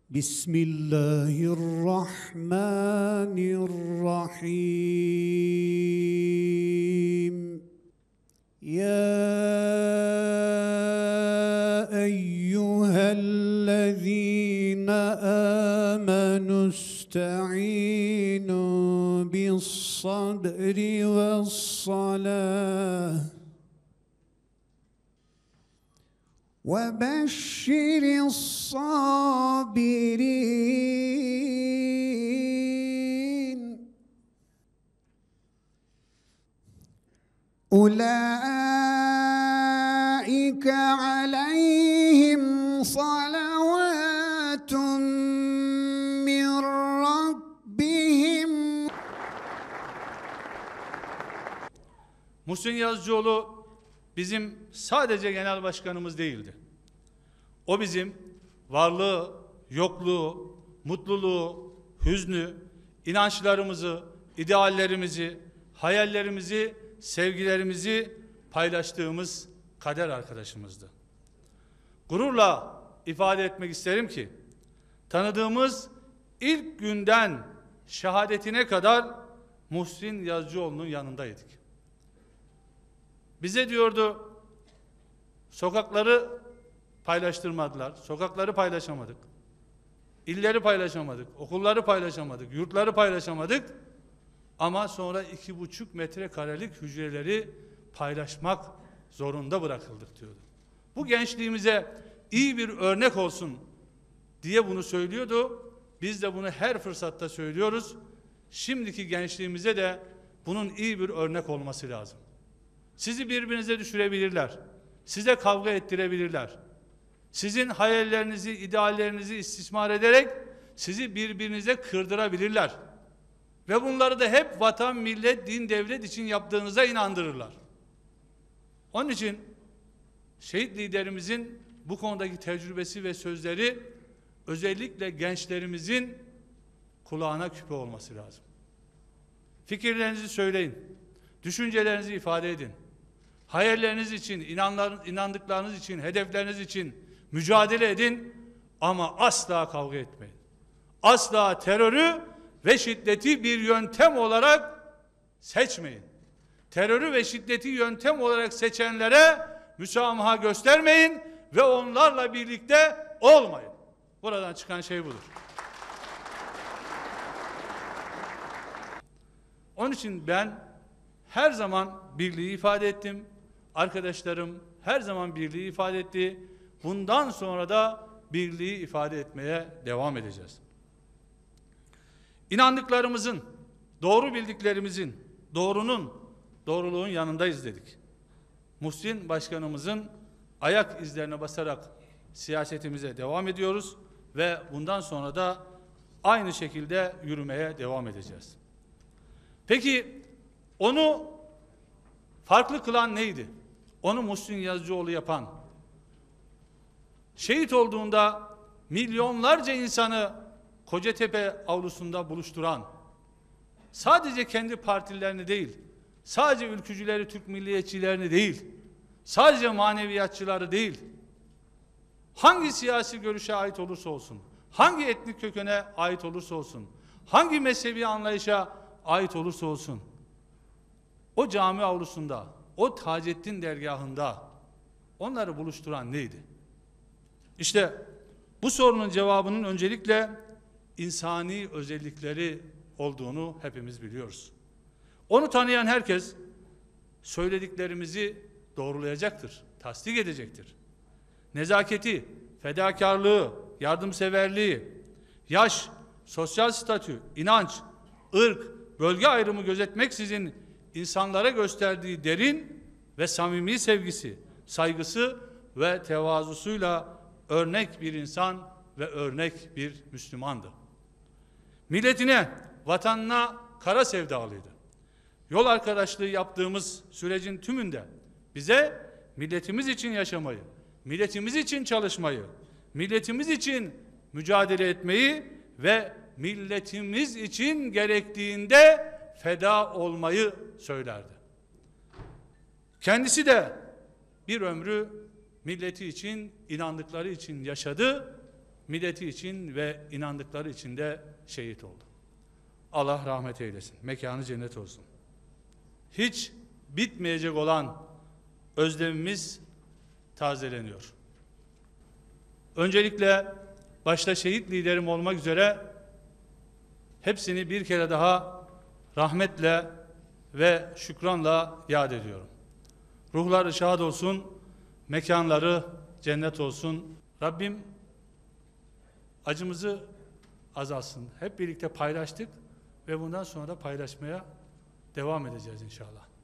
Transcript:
Bismillahirrahmanirrahim. Ya eyyühellezîne âmenü ista'înû bis-sabri ve's-salâh. وَبَشِّرِ الصَّابِرِينَ أُولَٰئِكَ عَلَيْهِمْ صَلَوَاتٌ مِّن رَّبِّهِمْ. Muhsin Yazıcıoğlu bizim sadece genel başkanımız değildi. O bizim varlığı, yokluğu, mutluluğu, hüznü, inançlarımızı, ideallerimizi, hayallerimizi, sevgilerimizi paylaştığımız kader arkadaşımızdı. Gururla ifade etmek isterim ki, tanıdığımız ilk günden şehadetine kadar Muhsin Yazıcıoğlu'nun yanındaydık. Bize diyordu, sokakları paylaştırmadılar, sokakları paylaşamadık, illeri paylaşamadık, okulları paylaşamadık, yurtları paylaşamadık, ama sonra 2,5 metrekarelik hücreleri paylaşmak zorunda bırakıldık diyordu. Bu gençliğimize iyi bir örnek olsun diye bunu söylüyordu. Biz de bunu her fırsatta söylüyoruz. Şimdiki gençliğimize de bunun iyi bir örnek olması lazım. Sizi birbirinize düşürebilirler. Size kavga ettirebilirler. Sizin hayallerinizi, ideallerinizi istismar ederek sizi birbirinize kırdırabilirler. Ve bunları da hep vatan, millet, din, devlet için yaptığınıza inandırırlar. Onun için şehit liderimizin bu konudaki tecrübesi ve sözleri özellikle gençlerimizin kulağına küpe olması lazım. Fikirlerinizi söyleyin. Düşüncelerinizi ifade edin. Hayalleriniz için, inandıklarınız için, hedefleriniz için mücadele edin ama asla kavga etmeyin. Asla terörü ve şiddeti bir yöntem olarak seçmeyin. Terörü ve şiddeti yöntem olarak seçenlere müsamaha göstermeyin ve onlarla birlikte olmayın. Buradan çıkan şey budur. Onun için ben her zaman birliği ifade ettim. Arkadaşlarım her zaman birliği ifade etti. Bundan sonra da birliği ifade etmeye devam edeceğiz. İnandıklarımızın, doğru bildiklerimizin, doğruluğun yanındayız dedik. Muhsin Başkanımızın ayak izlerine basarak siyasetimize devam ediyoruz ve bundan sonra da aynı şekilde yürümeye devam edeceğiz. Peki onu farklı kılan neydi? Onu Muhsin Yazıcıoğlu yapan, şehit olduğunda milyonlarca insanı Kocatepe avlusunda buluşturan, sadece kendi partilerini değil, sadece ülkücüleri, Türk milliyetçilerini değil, sadece maneviyatçıları değil, hangi siyasi görüşe ait olursa olsun, hangi etnik kökene ait olursa olsun, hangi mezhebi anlayışa ait olursa olsun, o cami avlusunda, o Taceddin dergahında onları buluşturan neydi? İşte bu sorunun cevabının öncelikle insani özellikleri olduğunu hepimiz biliyoruz. Onu tanıyan herkes söylediklerimizi doğrulayacaktır, tasdik edecektir. Nezaketi, fedakarlığı, yardımseverliği, yaş, sosyal statü, inanç, ırk, bölge ayrımı gözetmeksizin insanlara gösterdiği derin ve samimi sevgisi, saygısı ve tevazusuyla örnek bir insan ve örnek bir Müslümandı. Milletine, vatanına kara sevdalıydı. Yol arkadaşlığı yaptığımız sürecin tümünde bize milletimiz için yaşamayı, milletimiz için çalışmayı, milletimiz için mücadele etmeyi ve milletimiz için gerektiğinde feda olmayı söylerdi. Kendisi de bir ömrü milleti için, inandıkları için yaşadı milleti için ve inandıkları için de şehit oldu. Allah rahmet eylesin. Mekanı cennet olsun. Hiç bitmeyecek olan özlemimiz tazeleniyor. Öncelikle başta şehit liderim olmak üzere hepsini bir kere daha rahmetle ve şükranla yad ediyorum. Ruhları şad olsun, mekanları cennet olsun. Rabbim acımızı azalsın. Hep birlikte paylaştık ve bundan sonra da paylaşmaya devam edeceğiz inşallah.